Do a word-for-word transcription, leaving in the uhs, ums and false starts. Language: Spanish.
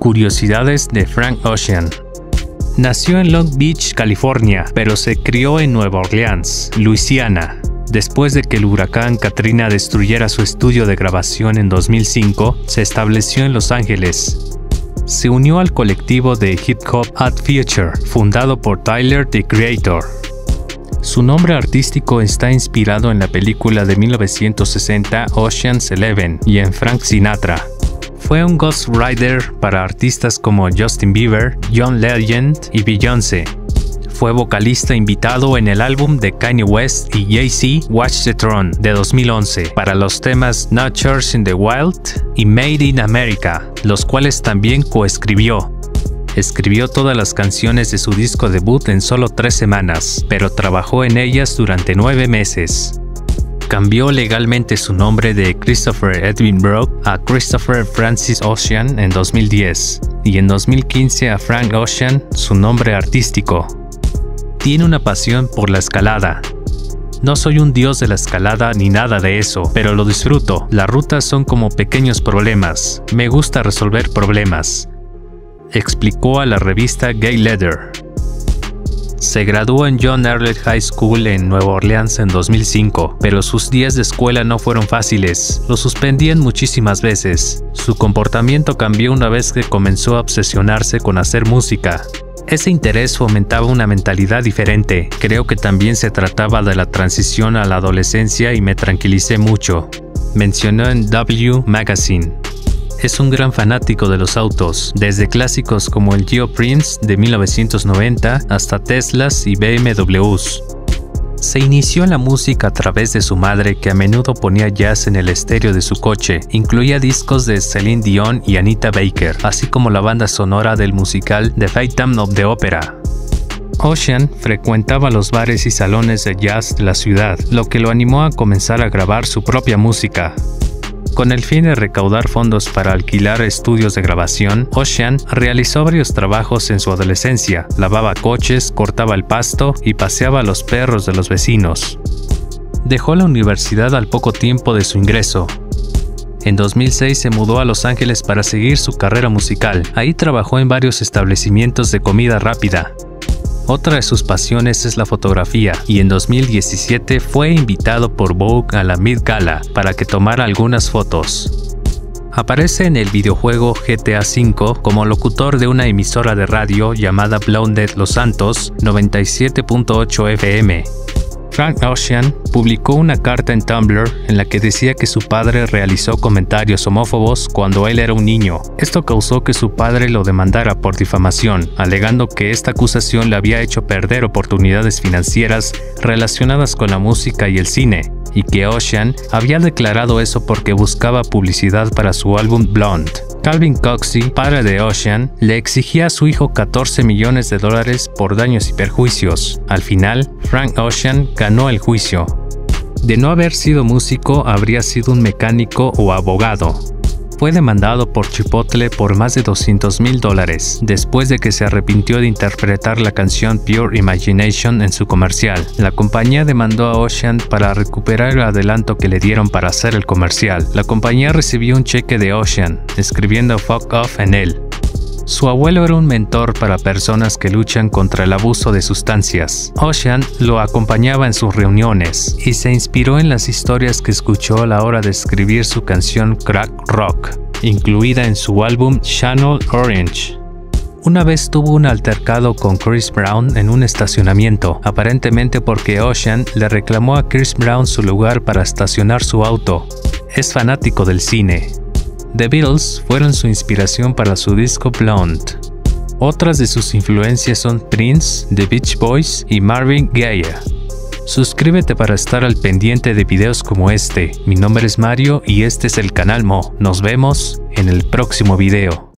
Curiosidades de Frank Ocean. Nació en Long Beach, California, pero se crió en Nueva Orleans, Luisiana. Después de que el huracán Katrina destruyera su estudio de grabación en dos mil cinco, se estableció en Los Ángeles. Se unió al colectivo de hip hop Odd Future, fundado por Tyler, the Creator. Su nombre artístico está inspirado en la película de mil novecientos sesenta Ocean's Eleven y en Frank Sinatra. Fue un ghostwriter para artistas como Justin Bieber, John Legend y Beyoncé. Fue vocalista invitado en el álbum de Kanye West y Jay-Z Watch the Throne de dos mil once para los temas Not Church in the Wild y Made in America, los cuales también coescribió. Escribió todas las canciones de su disco debut en solo tres semanas, pero trabajó en ellas durante nueve meses. Cambió legalmente su nombre de Christopher Edwin Brock a Christopher Francis Ocean en dos mil diez y en dos mil quince a Frank Ocean, su nombre artístico. Tiene una pasión por la escalada. No soy un dios de la escalada ni nada de eso, pero lo disfruto. Las rutas son como pequeños problemas. Me gusta resolver problemas, explicó a la revista Gay Leather. Se graduó en John Earlet High School en Nueva Orleans en dos mil cinco, pero sus días de escuela no fueron fáciles. Lo suspendían muchísimas veces. Su comportamiento cambió una vez que comenzó a obsesionarse con hacer música. Ese interés fomentaba una mentalidad diferente. Creo que también se trataba de la transición a la adolescencia y me tranquilicé mucho, mencionó en W Magazine. Es un gran fanático de los autos, desde clásicos como el Geo Prince de mil novecientos noventa hasta Teslas y B M Ws. Se inició en la música a través de su madre, que a menudo ponía jazz en el estéreo de su coche. Incluía discos de Celine Dion y Anita Baker, así como la banda sonora del musical The Phantom of the Opera. Ocean frecuentaba los bares y salones de jazz de la ciudad, lo que lo animó a comenzar a grabar su propia música. Con el fin de recaudar fondos para alquilar estudios de grabación, Ocean realizó varios trabajos en su adolescencia. Lavaba coches, cortaba el pasto y paseaba a los perros de los vecinos. Dejó la universidad al poco tiempo de su ingreso. En dos mil seis se mudó a Los Ángeles para seguir su carrera musical. Ahí trabajó en varios establecimientos de comida rápida. Otra de sus pasiones es la fotografía, y en dos mil diecisiete fue invitado por Vogue a la Met Gala para que tomara algunas fotos. Aparece en el videojuego G T A cinco como locutor de una emisora de radio llamada Blonded Los Santos noventa y siete punto ocho F M. Frank Ocean publicó una carta en Tumblr en la que decía que su padre realizó comentarios homófobos cuando él era un niño. Esto causó que su padre lo demandara por difamación, alegando que esta acusación le había hecho perder oportunidades financieras relacionadas con la música y el cine, y que Ocean había declarado eso porque buscaba publicidad para su álbum Blonde. Calvin Coxey, padre de Ocean, le exigía a su hijo catorce millones de dólares por daños y perjuicios. Al final, Frank Ocean ganó el juicio. De no haber sido músico, habría sido un mecánico o abogado. Fue demandado por Chipotle por más de doscientos mil dólares, después de que se arrepintió de interpretar la canción Pure Imagination en su comercial. La compañía demandó a Ocean para recuperar el adelanto que le dieron para hacer el comercial. La compañía recibió un cheque de Ocean, escribiendo "fuck off" en él. Su abuelo era un mentor para personas que luchan contra el abuso de sustancias. Ocean lo acompañaba en sus reuniones y se inspiró en las historias que escuchó a la hora de escribir su canción Crack Rock, incluida en su álbum Channel Orange. Una vez tuvo un altercado con Chris Brown en un estacionamiento, aparentemente porque Ocean le reclamó a Chris Brown su lugar para estacionar su auto. Es fanático del cine. The Beatles fueron su inspiración para su disco Blonde. Otras de sus influencias son Prince, The Beach Boys y Marvin Gaye. Suscríbete para estar al pendiente de videos como este. Mi nombre es Mario y este es el canal Mo. Nos vemos en el próximo video.